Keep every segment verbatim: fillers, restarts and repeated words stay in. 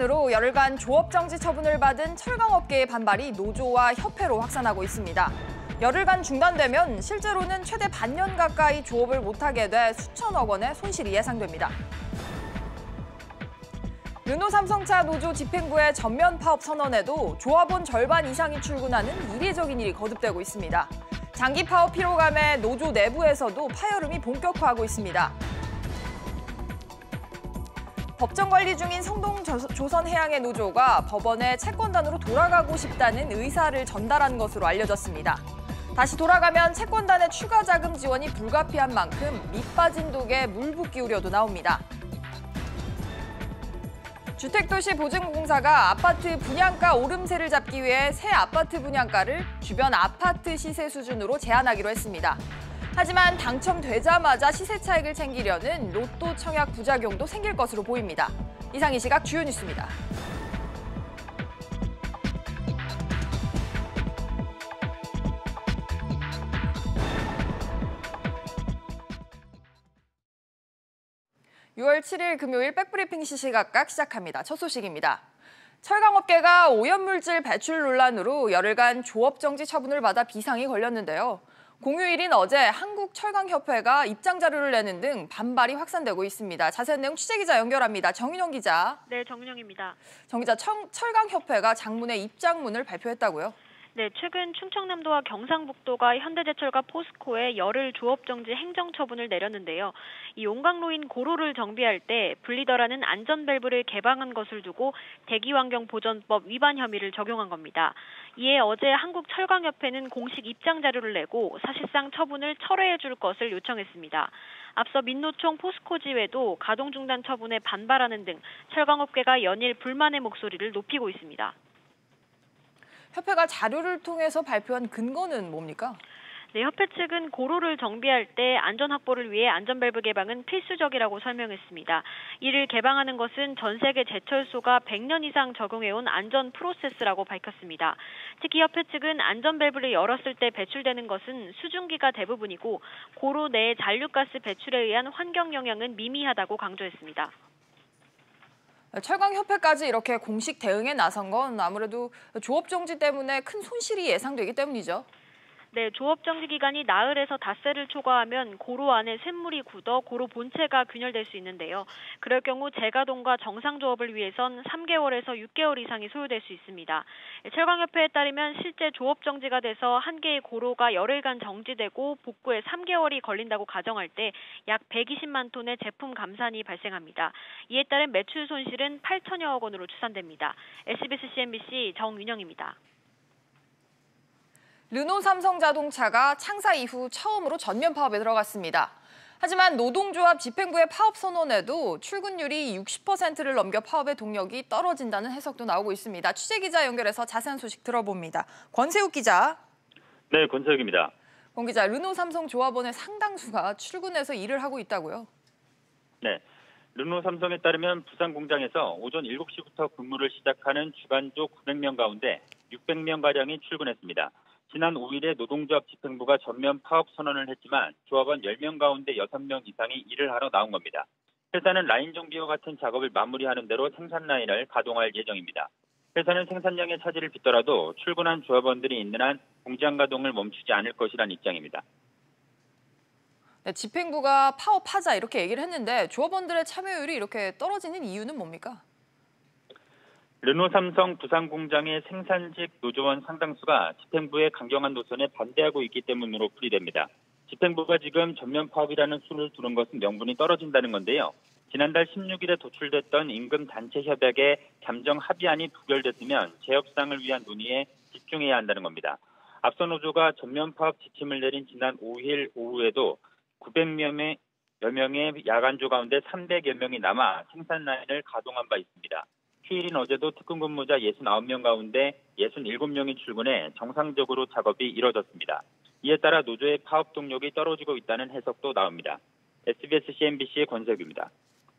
논란으로 열흘간 조업정지 처분을 받은 철강업계의 반발이 노조와 협회로 확산하고 있습니다. 열흘간 중단되면 실제로는 최대 반년 가까이 조업을 못하게 돼 수천억 원의 손실이 예상됩니다. 르노 삼성차 노조 집행부의 전면 파업 선언에도 조합원 절반 이상이 출근하는 이례적인 일이 거듭되고 있습니다. 장기 파업 피로감에 노조 내부에서도 파열음이 본격화하고 있습니다. 법정 관리 중인 성동조선해양의 노조가 법원에 채권단으로 돌아가고 싶다는 의사를 전달한 것으로 알려졌습니다. 다시 돌아가면 채권단의 추가 자금 지원이 불가피한 만큼 밑빠진 독에 물 붓기 우려도 나옵니다. 주택도시보증공사가 아파트 분양가 오름세를 잡기 위해 새 아파트 분양가를 주변 아파트 시세 수준으로 제한하기로 했습니다. 하지만 당첨되자마자 시세 차익을 챙기려는 로또 청약 부작용도 생길 것으로 보입니다. 이상 이 시각 주요 뉴스입니다. 유월 칠일 금요일 백브리핑 시시각각 시작합니다. 첫 소식입니다. 철강업계가 오염물질 배출 논란으로 열흘간 조업정지 처분을 받아 비상이 걸렸는데요. 공휴일인 어제 한국철강협회가 입장 자료를 내는 등 반발이 확산되고 있습니다. 자세한 내용 취재기자 연결합니다. 정윤영 기자. 네, 정윤영입니다. 정 기자, 철강협회가 장문의 입장문을 발표했다고요? 네, 최근 충청남도와 경상북도가 현대제철과 포스코에 열흘 조업정지 행정처분을 내렸는데요. 이 용광로인 고로를 정비할 때 분리더라는 안전밸브를 개방한 것을 두고 대기환경보전법 위반 혐의를 적용한 겁니다. 이에 어제 한국철강협회는 공식 입장 자료를 내고 사실상 처분을 철회해 줄 것을 요청했습니다. 앞서 민노총 포스코지회도 가동 중단 처분에 반발하는 등 철강업계가 연일 불만의 목소리를 높이고 있습니다. 협회가 자료를 통해서 발표한 근거는 뭡니까? 네, 협회 측은 고로를 정비할 때 안전 확보를 위해 안전밸브 개방은 필수적이라고 설명했습니다. 이를 개방하는 것은 전 세계 제철소가 백 년 이상 적용해온 안전 프로세스라고 밝혔습니다. 특히 협회 측은 안전밸브를 열었을 때 배출되는 것은 수증기가 대부분이고 고로 내 잔류가스 배출에 의한 환경 영향은 미미하다고 강조했습니다. 철강협회까지 이렇게 공식 대응에 나선 건 아무래도 조업정지 때문에 큰 손실이 예상되기 때문이죠. 네, 조업정지 기간이 나흘에서 닷새를 초과하면 고로 안에 쇳물이 굳어 고로 본체가 균열될 수 있는데요. 그럴 경우 재가동과 정상조업을 위해선 삼 개월에서 육 개월 이상이 소요될 수 있습니다. 철강협회에 따르면 실제 조업정지가 돼서 한 개의 고로가 열흘간 정지되고 복구에 삼 개월이 걸린다고 가정할 때 약 백이십만 톤의 제품 감산이 발생합니다. 이에 따른 매출 손실은 팔천여억 원으로 추산됩니다. 에스비에스 씨엔비씨 정윤영입니다. 르노 삼성자동차가 창사 이후 처음으로 전면 파업에 들어갔습니다. 하지만 노동조합 집행부의 파업 선언에도 출근율이 육십 퍼센트를 넘겨 파업의 동력이 떨어진다는 해석도 나오고 있습니다. 취재기자 연결해서 자세한 소식 들어봅니다. 권세욱 기자. 네, 권세욱입니다. 권 기자, 르노 삼성 조합원의 상당수가 출근해서 일을 하고 있다고요? 네, 르노 삼성에 따르면 부산 공장에서 오전 일곱 시부터 근무를 시작하는 주간조 구백 명 가운데 육백 명가량이 출근했습니다. 지난 오일에 노동조합 집행부가 전면 파업 선언을 했지만 조합원 열 명 가운데 여섯 명 이상이 일을 하러 나온 겁니다. 회사는 라인 정비와 같은 작업을 마무리하는 대로 생산 라인을 가동할 예정입니다. 회사는 생산량의 차질을 빚더라도 출근한 조합원들이 있는 한 공장 가동을 멈추지 않을 것이란 입장입니다. 네, 집행부가 파업하자 이렇게 얘기를 했는데 조합원들의 참여율이 이렇게 떨어지는 이유는 뭡니까? 르노 삼성 부산 공장의 생산직 노조원 상당수가 집행부의 강경한 노선에 반대하고 있기 때문으로 풀이됩니다. 집행부가 지금 전면 파업이라는 수를 두는 것은 명분이 떨어진다는 건데요. 지난달 십육일에 도출됐던 임금 단체 협약의 잠정 합의안이 부결됐으면 재협상을 위한 논의에 집중해야 한다는 겁니다. 앞서 노조가 전면 파업 지침을 내린 지난 오일 오후에도 구백 명의 야간조 가운데 삼백여 명이 남아 생산 라인을 가동한 바 있습니다. 휴일인 어제도 특근 근무자 육십구 명 가운데 육십칠 명이 출근해 정상적으로 작업이 이뤄졌습니다. 이에 따라 노조의 파업 동력이 떨어지고 있다는 해석도 나옵니다. 에스비에스 씨엔비씨의 권세욱입니다.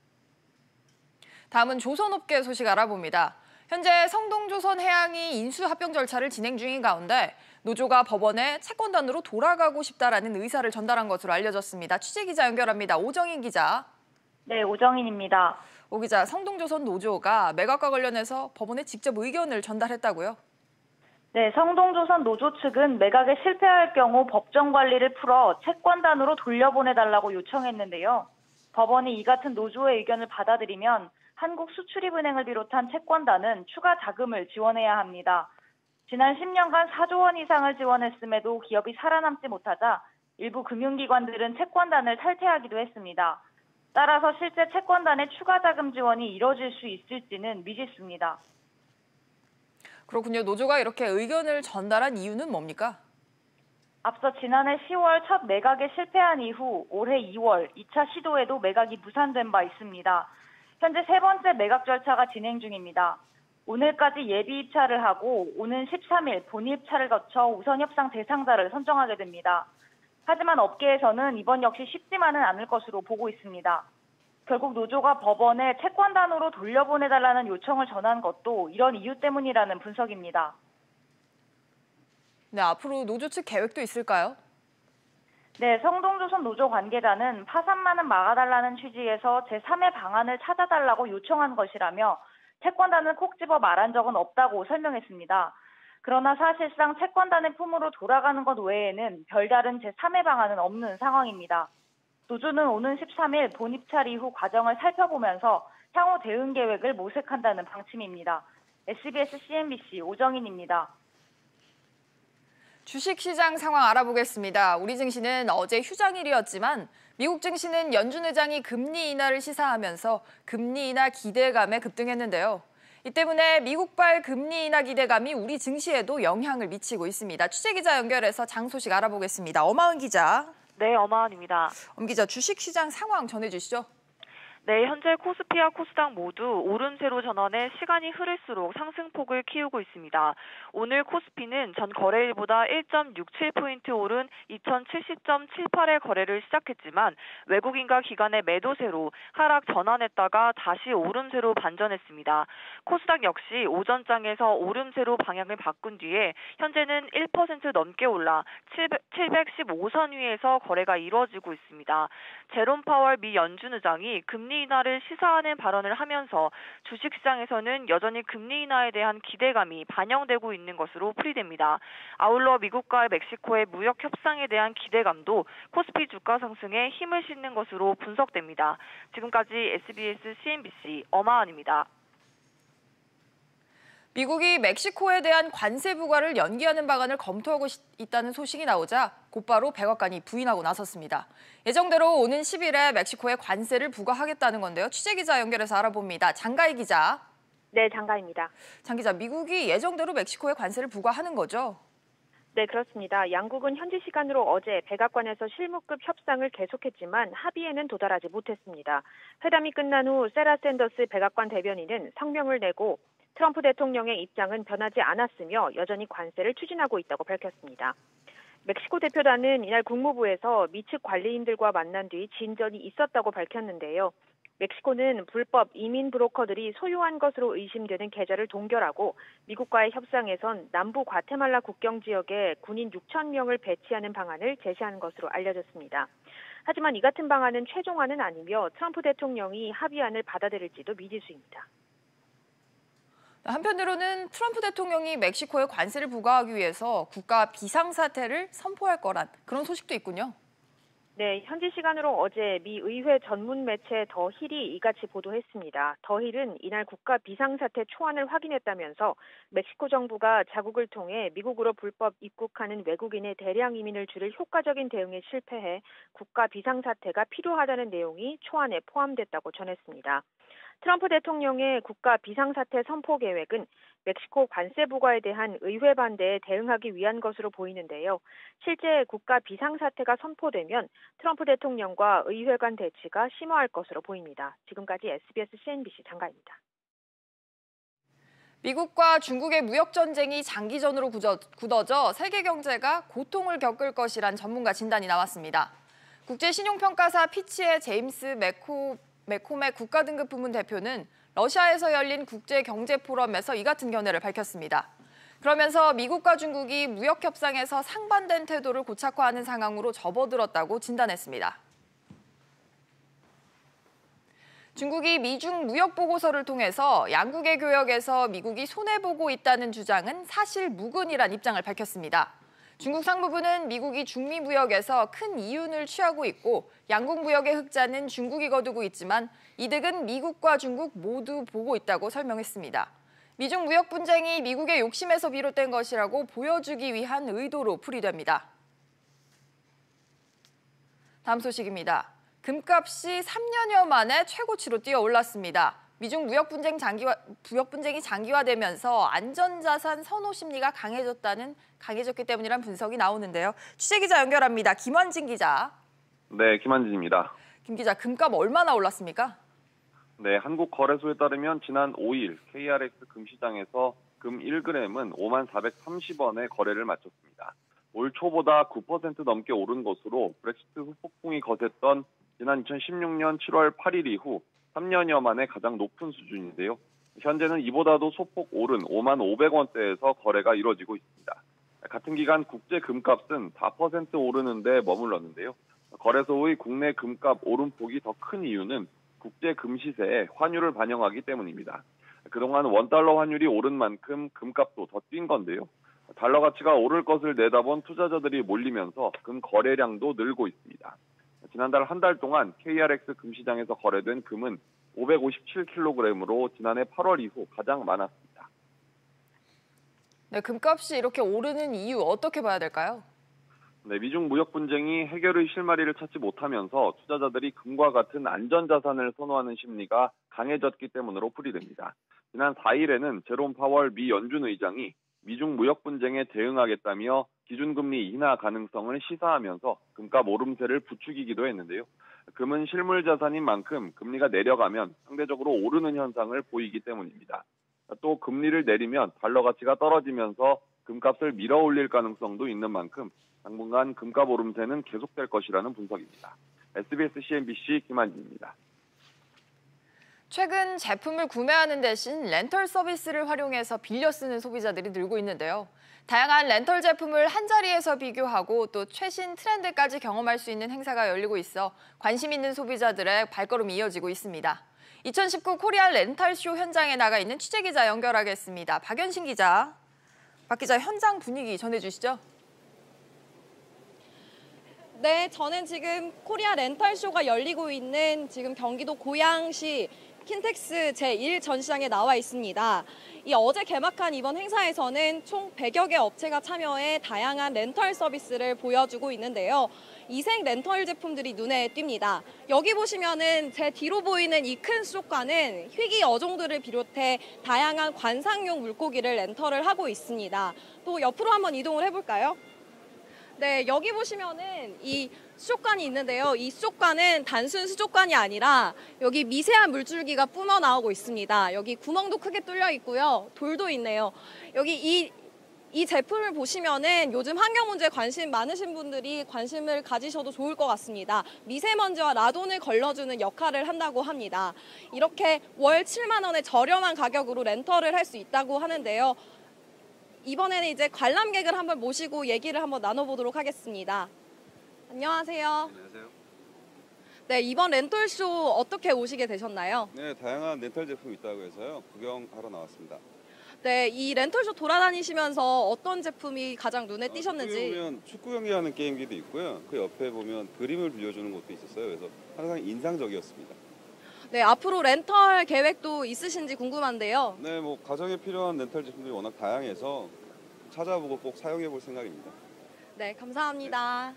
다음은 조선업계 소식 알아봅니다. 현재 성동조선해양이 인수합병 절차를 진행 중인 가운데 노조가 법원에 채권단으로 돌아가고 싶다라는 의사를 전달한 것으로 알려졌습니다. 취재기자 연결합니다. 오정인 기자. 네, 오정인입니다. 오 기자, 성동조선 노조가 매각과 관련해서 법원에 직접 의견을 전달했다고요? 네, 성동조선 노조 측은 매각에 실패할 경우 법정 관리를 풀어 채권단으로 돌려보내달라고 요청했는데요. 법원이 이 같은 노조의 의견을 받아들이면 한국수출입은행을 비롯한 채권단은 추가 자금을 지원해야 합니다. 지난 십 년간 사조 원 이상을 지원했음에도 기업이 살아남지 못하자 일부 금융기관들은 채권단을 탈퇴하기도 했습니다. 따라서 실제 채권단의 추가 자금 지원이 이뤄질 수 있을지는 미지수입니다. 그렇군요. 노조가 이렇게 의견을 전달한 이유는 뭡니까? 앞서 지난해 시월 첫 매각에 실패한 이후 올해 이월 이 차 시도에도 매각이 무산된 바 있습니다. 현재 세 번째 매각 절차가 진행 중입니다. 오늘까지 예비 입찰을 하고 오는 십삼 일 본의 입찰을 거쳐 우선 협상 대상자를 선정하게 됩니다. 하지만 업계에서는 이번 역시 쉽지만은 않을 것으로 보고 있습니다. 결국 노조가 법원에 채권단으로 돌려보내달라는 요청을 전한 것도 이런 이유 때문이라는 분석입니다. 네, 앞으로 노조 측 계획도 있을까요? 네, 성동조선 노조 관계자는 파산만은 막아달라는 취지에서 제삼의 방안을 찾아달라고 요청한 것이라며 채권단을 콕 집어 말한 적은 없다고 설명했습니다. 그러나 사실상 채권단의 품으로 돌아가는 것 외에는 별다른 제삼의 방안은 없는 상황입니다. 노조는 오는 십삼 일 본입찰 이후 과정을 살펴보면서 향후 대응 계획을 모색한다는 방침입니다. 에스비에스 씨엔비씨 오정인입니다. 주식시장 상황 알아보겠습니다. 우리 증시는 어제 휴장일이었지만 미국 증시는 연준 의장이 금리 인하를 시사하면서 금리 인하 기대감에 급등했는데요. 이 때문에 미국발 금리 인하 기대감이 우리 증시에도 영향을 미치고 있습니다. 취재기자 연결해서 장 소식 알아보겠습니다. 엄하은 기자. 네, 엄하은입니다. 엄 기자, 주식시장 상황 전해주시죠. 네, 현재 코스피와 코스닥 모두 오름세로 전환해 시간이 흐를수록 상승폭을 키우고 있습니다. 오늘 코스피는 전 거래일보다 일 점 육칠 포인트 오른 이천칠십 점 칠팔의 거래를 시작했지만 외국인과 기관의 매도세로 하락 전환했다가 다시 오름세로 반전했습니다. 코스닥 역시 오전장에서 오름세로 방향을 바꾼 뒤에 현재는 일 퍼센트 넘게 올라 칠백십오 선 위에서 거래가 이루어지고 있습니다. 제롬 파월 미 연준 의장이 금리 인하를 시사하는 발언을 하면서 주식시장에서는 여전히 금리 인하에 대한 기대감이 반영되고 있는 것으로 풀이됩니다. 아울러 미국과 멕시코의 무역 협상에 대한 기대감도 코스피 주가 상승에 힘을 싣는 것으로 분석됩니다. 지금까지 에스비에스 씨엔비씨 엄하은입니다. 미국이 멕시코에 대한 관세 부과를 연기하는 방안을 검토하고 있다는 소식이 나오자 곧바로 백악관이 부인하고 나섰습니다. 예정대로 오는 십 일에 멕시코에 관세를 부과하겠다는 건데요. 취재기자 연결해서 알아봅니다. 장가희 기자. 네, 장가희입니다. 장 기자, 미국이 예정대로 멕시코에 관세를 부과하는 거죠? 네, 그렇습니다. 양국은 현지 시간으로 어제 백악관에서 실무급 협상을 계속했지만 합의에는 도달하지 못했습니다. 회담이 끝난 후 세라 샌더스 백악관 대변인은 성명을 내고 트럼프 대통령의 입장은 변하지 않았으며 여전히 관세를 추진하고 있다고 밝혔습니다. 멕시코 대표단은 이날 국무부에서 미측 관리인들과 만난 뒤 진전이 있었다고 밝혔는데요. 멕시코는 불법 이민 브로커들이 소유한 것으로 의심되는 계좌를 동결하고 미국과의 협상에선 남부 과테말라 국경 지역에 군인 육천 명을 배치하는 방안을 제시하는 것으로 알려졌습니다. 하지만 이 같은 방안은 최종안은 아니며 트럼프 대통령이 합의안을 받아들일지도 미지수입니다. 한편으로는 트럼프 대통령이 멕시코에 관세를 부과하기 위해서 국가 비상사태를 선포할 거란 그런 소식도 있군요. 네, 현지 시간으로 어제 미 의회 전문 매체 더 힐이 이같이 보도했습니다. 더 힐은 이날 국가 비상사태 초안을 확인했다면서 멕시코 정부가 자국을 통해 미국으로 불법 입국하는 외국인의 대량 이민을 줄일 효과적인 대응에 실패해 국가 비상사태가 필요하다는 내용이 초안에 포함됐다고 전했습니다. 트럼프 대통령의 국가 비상사태 선포 계획은 멕시코 관세 부과에 대한 의회 반대에 대응하기 위한 것으로 보이는데요. 실제 국가 비상사태가 선포되면 트럼프 대통령과 의회 간 대치가 심화할 것으로 보입니다. 지금까지 에스비에스 씨엔비씨 장가입니다. 미국과 중국의 무역 전쟁이 장기전으로 굳어져 세계 경제가 고통을 겪을 것이란 전문가 진단이 나왔습니다. 국제신용평가사 피치의 제임스 맥코 매콤의 국가등급 부문 대표는 러시아에서 열린 국제경제포럼에서 이 같은 견해를 밝혔습니다. 그러면서 미국과 중국이 무역 협상에서 상반된 태도를 고착화하는 상황으로 접어들었다고 진단했습니다. 중국이 미중 무역 보고서를 통해서 양국의 교역에서 미국이 손해보고 있다는 주장은 사실 무근이란 입장을 밝혔습니다. 중국 상무부는 미국이 중미 무역에서 큰 이윤을 취하고 있고 양국 무역의 흑자는 중국이 거두고 있지만 이득은 미국과 중국 모두 보고 있다고 설명했습니다. 미중 무역 분쟁이 미국의 욕심에서 비롯된 것이라고 보여주기 위한 의도로 풀이됩니다. 다음 소식입니다. 금값이 삼 년여 만에 최고치로 뛰어올랐습니다. 미중 무역 분쟁 장기화, 무역 분쟁이 장기화되면서 안전자산 선호 심리가 강해졌다는 강해졌기 때문이란 분석이 나오는데요. 취재 기자 연결합니다. 김환진 기자. 네, 김환진입니다. 김 기자, 금값 얼마나 올랐습니까? 네, 한국거래소에 따르면 지난 오 일 케이알엑스 금시장에서 금 일 그램은 오만 사백삼십 원에 거래를 마쳤습니다. 올 초보다 구 퍼센트 넘게 오른 것으로 브렉시트 후폭풍이 거셌던 지난 이천십육 년 칠월 팔 일 이후 삼 년여 만에 가장 높은 수준인데요. 현재는 이보다도 소폭 오른 오만 오백 원대에서 거래가 이루어지고 있습니다. 같은 기간 국제 금값은 사 퍼센트 오르는 데 머물렀는데요. 거래소의 국내 금값 오름폭이 더 큰 이유는 국제 금시세에 환율을 반영하기 때문입니다. 그동안 원달러 환율이 오른 만큼 금값도 더 뛴 건데요. 달러 가치가 오를 것을 내다본 투자자들이 몰리면서 금 거래량도 늘고 있습니다. 지난달 한 달 동안 케이알엑스 금시장에서 거래된 금은 오백오십칠 킬로그램으로 지난해 팔월 이후 가장 많았습니다. 네, 금값이 이렇게 오르는 이유 어떻게 봐야 될까요? 네, 미중 무역 분쟁이 해결의 실마리를 찾지 못하면서 투자자들이 금과 같은 안전자산을 선호하는 심리가 강해졌기 때문으로 풀이됩니다. 지난 사 일에는 제롬 파월 미 연준 의장이 미중 무역 분쟁에 대응하겠다며 기준금리 인하 가능성을 시사하면서 금값 오름세를 부추기기도 했는데요. 금은 실물 자산인 만큼 금리가 내려가면 상대적으로 오르는 현상을 보이기 때문입니다. 또 금리를 내리면 달러 가치가 떨어지면서 금값을 밀어올릴 가능성도 있는 만큼 당분간 금값 오름세는 계속될 것이라는 분석입니다. 에스비에스 씨엔비씨 김한진입니다. 최근 제품을 구매하는 대신 렌털 서비스를 활용해서 빌려 쓰는 소비자들이 늘고 있는데요. 다양한 렌털 제품을 한자리에서 비교하고 또 최신 트렌드까지 경험할 수 있는 행사가 열리고 있어 관심 있는 소비자들의 발걸음이 이어지고 있습니다. 이천십구 코리아 렌탈쇼 현장에 나가 있는 취재기자 연결하겠습니다. 박연신 기자. 박 기자, 현장 분위기 전해주시죠. 네, 저는 지금 코리아 렌탈쇼가 열리고 있는 지금 경기도 고양시 킨텍스 제일 전시장에 나와 있습니다. 이 어제 개막한 이번 행사에서는 총 백여 개 업체가 참여해 다양한 렌털 서비스를 보여주고 있는데요. 이색 렌털 제품들이 눈에 띕니다. 여기 보시면은 제 뒤로 보이는 이 큰 수족관은 희귀 어종들을 비롯해 다양한 관상용 물고기를 렌털을 하고 있습니다. 또 옆으로 한번 이동을 해볼까요? 네, 여기 보시면은 이 수족관이 있는데요. 이 수족관은 단순 수족관이 아니라 여기 미세한 물줄기가 뿜어 나오고 있습니다. 여기 구멍도 크게 뚫려 있고요. 돌도 있네요. 여기 이, 이 제품을 보시면은 요즘 환경 문제에 관심 많으신 분들이 관심을 가지셔도 좋을 것 같습니다. 미세먼지와 라돈을 걸러주는 역할을 한다고 합니다. 이렇게 월 칠만 원의 저렴한 가격으로 렌털을 할 수 있다고 하는데요. 이번에는 이제 관람객을 한번 모시고 얘기를 한번 나눠보도록 하겠습니다. 안녕하세요. 안녕하세요. 네, 이번 렌털쇼 어떻게 오시게 되셨나요? 네, 다양한 렌털 제품이 있다고 해서요. 구경하러 나왔습니다. 네, 이 렌털쇼 돌아다니시면서 어떤 제품이 가장 눈에 아, 띄셨는지. 보면 축구 경기하는 게임기도 있고요. 그 옆에 보면 그림을 빌려주는 곳도 있었어요. 그래서 항상 인상적이었습니다. 네, 앞으로 렌털 계획도 있으신지 궁금한데요. 네, 뭐 가정에 필요한 렌털 제품들이 워낙 다양해서 찾아보고 꼭 사용해 볼 생각입니다. 네, 감사합니다.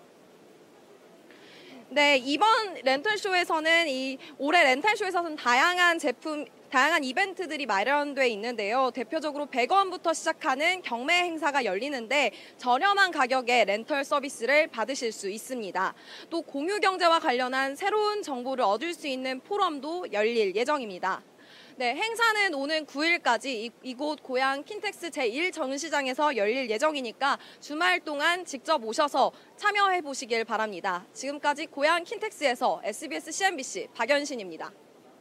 네, 이번 렌털쇼에서는 이 올해 렌털쇼에서는 다양한 제품, 다양한 이벤트들이 마련돼 있는데요. 대표적으로 백 원부터 시작하는 경매 행사가 열리는데 저렴한 가격에 렌털 서비스를 받으실 수 있습니다. 또 공유 경제와 관련한 새로운 정보를 얻을 수 있는 포럼도 열릴 예정입니다. 네, 행사는 오는 구 일까지 이, 이곳 고양 킨텍스 제일 전시장에서 열릴 예정이니까 주말 동안 직접 오셔서 참여해 보시길 바랍니다. 지금까지 고양 킨텍스에서 에스비에스 씨엔비씨 박연신입니다.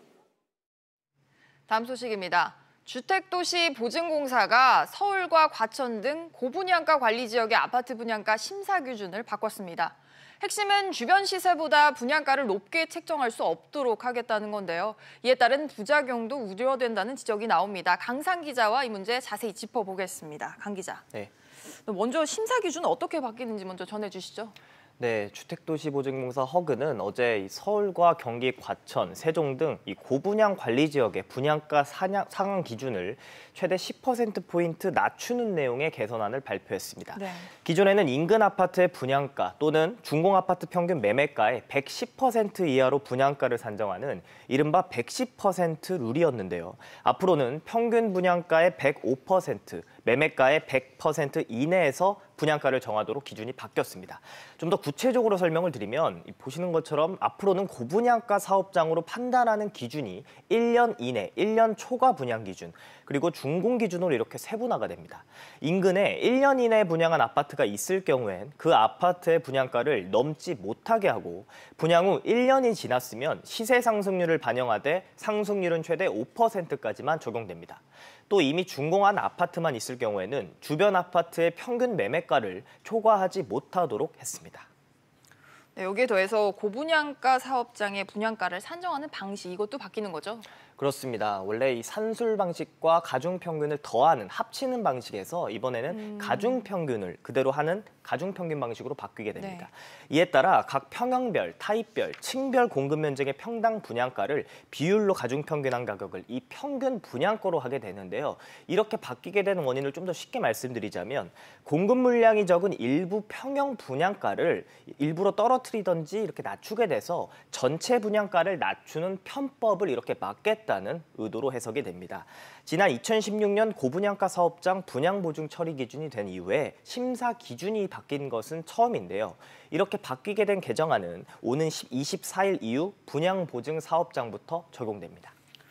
다음 소식입니다. 주택도시보증공사가 서울과 과천 등 고분양가 관리 지역의 아파트 분양가 심사 기준을 바꿨습니다. 핵심은 주변 시세보다 분양가를 높게 책정할 수 없도록 하겠다는 건데요. 이에 따른 부작용도 우려된다는 지적이 나옵니다. 강상 기자와 이 문제 자세히 짚어보겠습니다. 강 기자. 네. 먼저 심사 기준 어떻게 바뀌는지 먼저 전해주시죠. 네, 주택도시보증공사 허그는 어제 서울과 경기 과천, 세종 등 이 고분양 관리 지역의 분양가 상향, 상한 기준을 최대 십 퍼센트 포인트 낮추는 내용의 개선안을 발표했습니다. 네. 기존에는 인근 아파트의 분양가 또는 중공아파트 평균 매매가의 백십 퍼센트 이하로 분양가를 산정하는 이른바 백십 퍼센트 룰이었는데요. 앞으로는 평균 분양가의 백오 퍼센트, 매매가의 백 퍼센트 이내에서 분양가를 정하도록 기준이 바뀌었습니다. 좀 더 구체적으로 설명을 드리면 보시는 것처럼 앞으로는 고분양가 사업장으로 판단하는 기준이 일 년 이내, 일 년 초과 분양 기준, 그리고 준공 기준으로 이렇게 세분화가 됩니다. 인근에 일 년 이내에 분양한 아파트가 있을 경우엔 그 아파트의 분양가를 넘지 못하게 하고 분양 후 일 년이 지났으면 시세 상승률을 반영하되 상승률은 최대 오 퍼센트까지만 적용됩니다. 또 이미 준공한 아파트만 있을 경우에는 주변 아파트의 평균 매매가를 초과하지 못하도록 했습니다. 네, 여기에 더해서 고분양가 사업장의 분양가를 산정하는 방식, 이것도 바뀌는 거죠? 그렇습니다. 원래 이 산술 방식과 가중평균을 더하는, 합치는 방식에서 이번에는 음. 가중평균을 그대로 하는 가중평균 방식으로 바뀌게 됩니다. 네. 이에 따라 각 평형별, 타입별, 층별 공급 면적의 평당 분양가를 비율로 가중평균한 가격을 이 평균 분양가로 하게 되는데요. 이렇게 바뀌게 되는 원인을 좀 더 쉽게 말씀드리자면 공급 물량이 적은 일부 평형 분양가를 일부러 떨어뜨리든지 이렇게 낮추게 돼서 전체 분양가를 낮추는 편법을 이렇게 막겠다는 의도로 해석이 됩니다. 지난 이천십육 년 고분양가 사업장 분양보증 처리 기준이 된 이후에 심사 기준이 바뀐 것은 처음인데요. 이렇게 바뀌게 된 개정안은 오는 이십사 일 이후 분양보증 사업장부터 적용됩니다.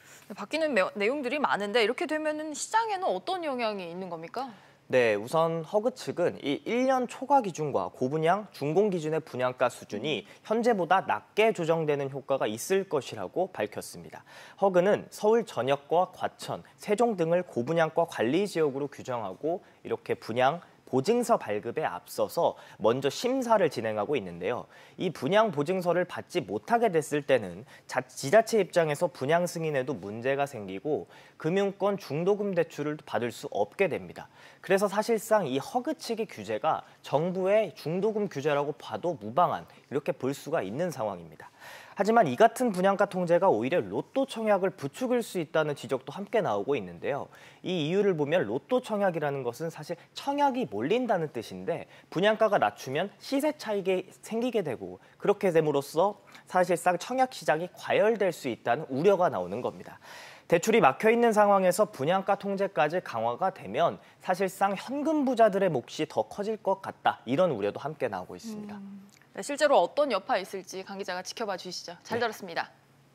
바뀌는 내용들이 많은데 이렇게 되면 시장에는 어떤 영향이 있는 겁니까? 네, 우선 허그 측은 이 일 년 초과 기준과 고분양, 준공 기준의 분양가 수준이 현재보다 낮게 조정되는 효과가 있을 것이라고 밝혔습니다. 허그는 서울 전역과 과천, 세종 등을 고분양가 관리 지역으로 규정하고 이렇게 분양, 보증서 발급에 앞서서 먼저 심사를 진행하고 있는데요. 이 분양 보증서를 받지 못하게 됐을 때는 지자체 입장에서 분양 승인에도 문제가 생기고 금융권 중도금 대출을 받을 수 없게 됩니다. 그래서 사실상 이 허그 측의 규제가 정부의 중도금 규제라고 봐도 무방한, 이렇게 볼 수가 있는 상황입니다. 하지만 이 같은 분양가 통제가 오히려 로또 청약을 부추길 수 있다는 지적도 함께 나오고 있는데요. 이 이유를 보면 로또 청약이라는 것은 사실 청약이 몰린다는 뜻인데 분양가가 낮추면 시세 차익이 생기게 되고 그렇게 됨으로써 사실상 청약 시장이 과열될 수 있다는 우려가 나오는 겁니다. 대출이 막혀있는 상황에서 분양가 통제까지 강화가 되면 사실상 현금 부자들의 몫이 더 커질 것 같다, 이런 우려도 함께 나오고 있습니다. 음. 네, 실제로 어떤 여파가 있을지 강 기자가 지켜봐 주시죠. 잘 네. 들었습니다.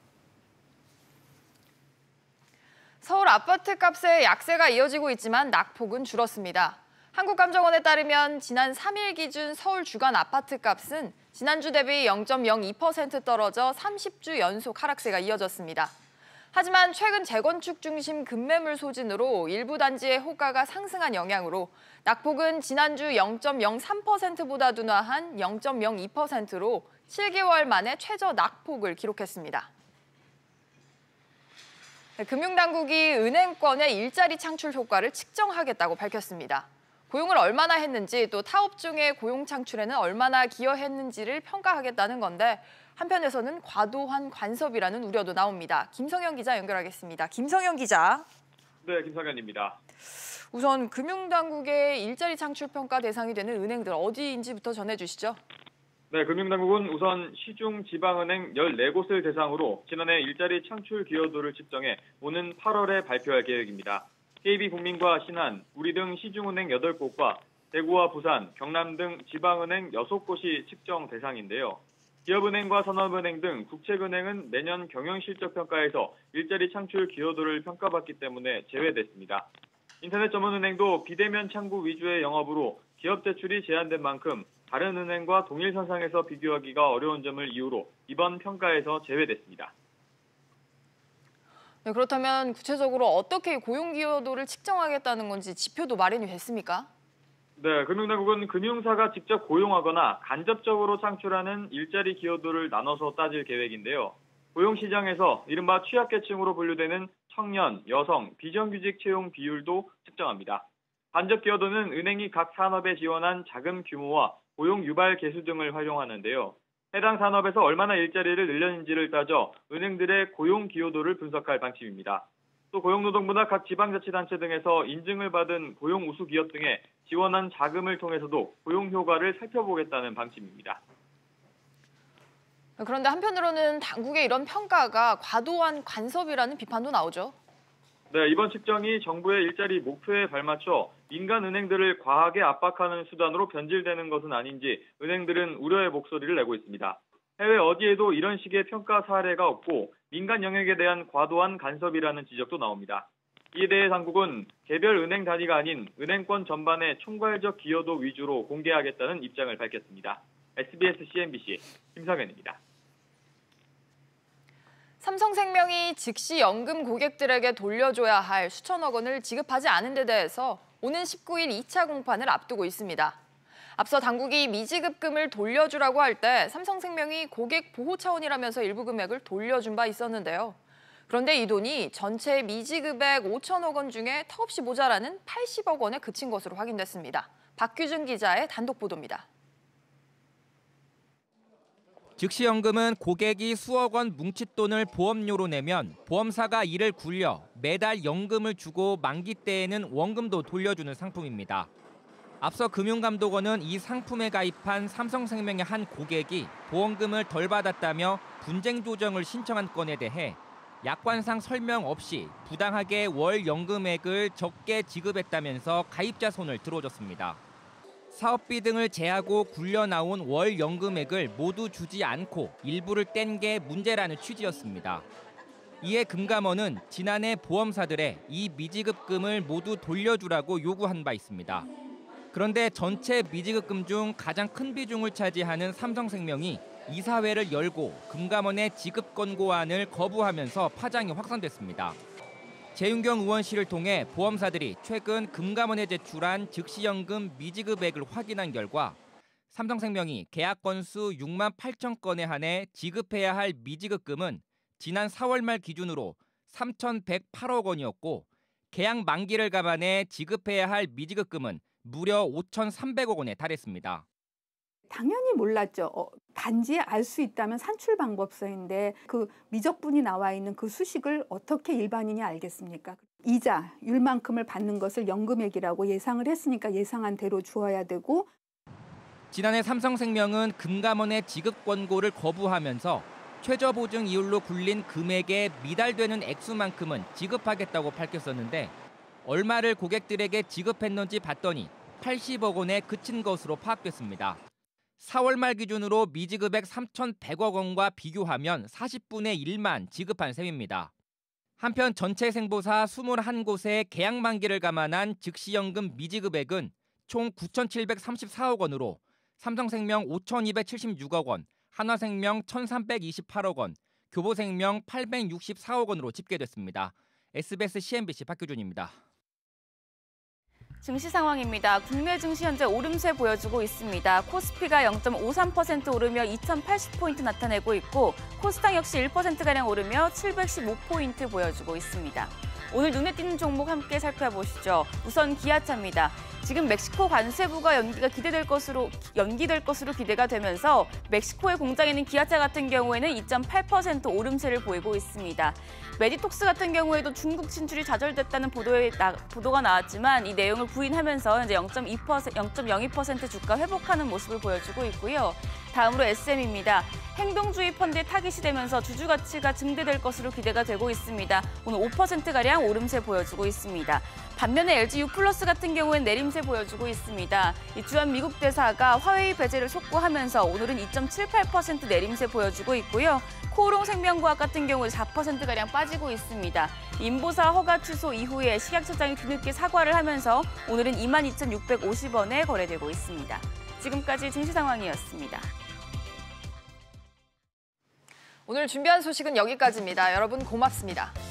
서울 아파트 값에 약세가 이어지고 있지만 낙폭은 줄었습니다. 한국감정원에 따르면 지난 삼 일 기준 서울 주간 아파트 값은 지난주 대비 영 점 영이 퍼센트 떨어져 삼십 주 연속 하락세가 이어졌습니다. 하지만 최근 재건축 중심 급매물 소진으로 일부 단지의 호가가 상승한 영향으로 낙폭은 지난주 영 점 영삼 퍼센트보다 둔화한 영 점 영이 퍼센트로 칠 개월 만에 최저 낙폭을 기록했습니다. 금융당국이 은행권의 일자리 창출 효과를 측정하겠다고 밝혔습니다. 고용을 얼마나 했는지 또 타업 중의 고용 창출에는 얼마나 기여했는지를 평가하겠다는 건데 한편에서는 과도한 간섭이라는 우려도 나옵니다. 김성현 기자 연결하겠습니다. 김성현 기자. 네, 김성현입니다. 우선 금융당국의 일자리 창출 평가 대상이 되는 은행들 어디인지부터 전해주시죠. 네, 금융당국은 우선 시중 지방은행 열네 곳을 대상으로 지난해 일자리 창출 기여도를 측정해 오는 팔월에 발표할 계획입니다. 케이비국민과 신한, 우리 등 시중은행 여덟 곳과 대구와 부산, 경남 등 지방은행 여섯 곳이 측정 대상인데요. 기업은행과 산업은행 등 국책은행은 내년 경영실적평가에서 일자리 창출 기여도를 평가받기 때문에 제외됐습니다. 인터넷 전문은행도 비대면 창구 위주의 영업으로 기업 대출이 제한된 만큼 다른 은행과 동일 선상에서 비교하기가 어려운 점을 이유로 이번 평가에서 제외됐습니다. 네, 그렇다면 구체적으로 어떻게 고용 기여도를 측정하겠다는 건지 지표도 마련이 됐습니까? 네, 금융당국은 금융사가 직접 고용하거나 간접적으로 창출하는 일자리 기여도를 나눠서 따질 계획인데요. 고용시장에서 이른바 취약계층으로 분류되는 청년, 여성, 비정규직 채용 비율도 측정합니다. 간접 기여도는 은행이 각 산업에 지원한 자금 규모와 고용 유발 개수 등을 활용하는데요. 해당 산업에서 얼마나 일자리를 늘렸는지를 따져 은행들의 고용 기여도를 분석할 방침입니다. 또 고용노동부나 각 지방자치단체 등에서 인증을 받은 고용 우수 기업 등에 지원한 자금을 통해서도 고용 효과를 살펴보겠다는 방침입니다. 그런데 한편으로는 당국의 이런 평가가 과도한 간섭이라는 비판도 나오죠. 네, 이번 측정이 정부의 일자리 목표에 발맞춰 민간 은행들을 과하게 압박하는 수단으로 변질되는 것은 아닌지 은행들은 우려의 목소리를 내고 있습니다. 해외 어디에도 이런 식의 평가 사례가 없고 민간 영역에 대한 과도한 간섭이라는 지적도 나옵니다. 이에 대해 당국은 개별 은행 단위가 아닌 은행권 전반의 총괄적 기여도 위주로 공개하겠다는 입장을 밝혔습니다. 에스비에스 씨엔비씨 김성현입니다. 삼성생명이 즉시 연금 고객들에게 돌려줘야 할 수천억 원을 지급하지 않은 데 대해서 오는 십구 일 이 차 공판을 앞두고 있습니다. 앞서 당국이 미지급금을 돌려주라고 할 때 삼성생명이 고객 보호 차원이라면서 일부 금액을 돌려준 바 있었는데요. 그런데 이 돈이 전체 미지급액 오천억 원 중에 턱없이 모자라는 팔십억 원에 그친 것으로 확인됐습니다. 박규준 기자의 단독 보도입니다. 즉시연금은 고객이 수억 원 뭉칫돈을 보험료로 내면 보험사가 이를 굴려 매달 연금을 주고 만기 때에는 원금도 돌려주는 상품입니다. 앞서 금융감독원은 이 상품에 가입한 삼성생명의 한 고객이 보험금을 덜 받았다며 분쟁 조정을 신청한 건에 대해 약관상 설명 없이 부당하게 월 연금액을 적게 지급했다면서 가입자 손을 들어줬습니다. 사업비 등을 제하고 굴려 나온 월 연금액을 모두 주지 않고 일부를 뗀 게 문제라는 취지였습니다. 이에 금감원은 지난해 보험사들의 이 미지급금을 모두 돌려주라고 요구한 바 있습니다. 그런데 전체 미지급금 중 가장 큰 비중을 차지하는 삼성생명이 이사회를 열고 금감원의 지급 권고안을 거부하면서 파장이 확산됐습니다. 재윤경 의원실을 통해 보험사들이 최근 금감원에 제출한 즉시연금 미지급액을 확인한 결과 삼성생명이 계약 건수 육만 팔천 건에 한해 지급해야 할 미지급금은 지난 사월 말 기준으로 삼천백팔억 원이었고 계약 만기를 감안해 지급해야 할 미지급금은 무려 오천삼백억 원에 달했습니다. 당연히 몰랐죠. 어, 단지 알 수 있다면 산출 방법서인데 그 미적분이 나와 있는 그 수식을 어떻게 일반인이 알겠습니까? 이자율만큼을 받는 것을 연금액이라고 예상을 했으니까 예상한 대로 주어야 되고. 지난해 삼성생명은 금감원의 지급 권고를 거부하면서 최저보증 이율로 굴린 금액에 미달되는 액수만큼은 지급하겠다고 밝혔었는데 얼마를 고객들에게 지급했는지 봤더니 팔십억 원에 그친 것으로 파악됐습니다. 사월 말 기준으로 미지급액 삼천백억 원과 비교하면 사십분의 일만 지급한 셈입니다. 한편 전체 생보사 이십일 곳의 계약 만기를 감안한 즉시연금 미지급액은 총 구천칠백삼십사억 원으로 삼성생명 오천이백칠십육억 원, 한화생명 천삼백이십팔억 원, 교보생명 팔백육십사억 원으로 집계됐습니다. 에스비에스 씨엔비씨 박규준입니다. 증시 상황입니다. 국내 증시 현재 오름세 보여주고 있습니다. 코스피가 영 점 오삼 퍼센트 오르며 이천팔십 포인트 나타내고 있고 코스닥 역시 일 퍼센트가량 오르며 칠백십오 포인트 보여주고 있습니다. 오늘 눈에 띄는 종목 함께 살펴보시죠. 우선 기아차입니다. 지금 멕시코 관세부가 연기가 기대될 것으로 연기될 것으로 기대가 되면서 멕시코의 공장에 있는 기아차 같은 경우에는 이 점 팔 퍼센트 오름세를 보이고 있습니다. 메디톡스 같은 경우에도 중국 진출이 좌절됐다는 보도에 나, 보도가 나왔지만 이 내용을 부인하면서 이제 영 점 이 퍼센트, 영 점 영이 퍼센트 주가 회복하는 모습을 보여주고 있고요. 다음으로 에스엠입니다. 행동주의 펀드에 타깃이 되면서 주주 가치가 증대될 것으로 기대가 되고 있습니다. 오늘 오 퍼센트가량 오름세 보여주고 있습니다. 반면에 엘지 유플러스 같은 경우엔 내림세 보여주고 있습니다. 이 주한 미국 대사가 화웨이 배제를 촉구하면서 오늘은 이 점 칠팔 퍼센트 내림세 보여주고 있고요. 코오롱생명과학 같은 경우에 사 퍼센트가량 빠지고 있습니다. 인보사 허가 취소 이후에 식약처장이 뒤늦게 사과를 하면서 오늘은 이만 이천육백오십 원에 거래되고 있습니다. 지금까지 증시 상황이었습니다. 오늘 준비한 소식은 여기까지입니다. 여러분 고맙습니다.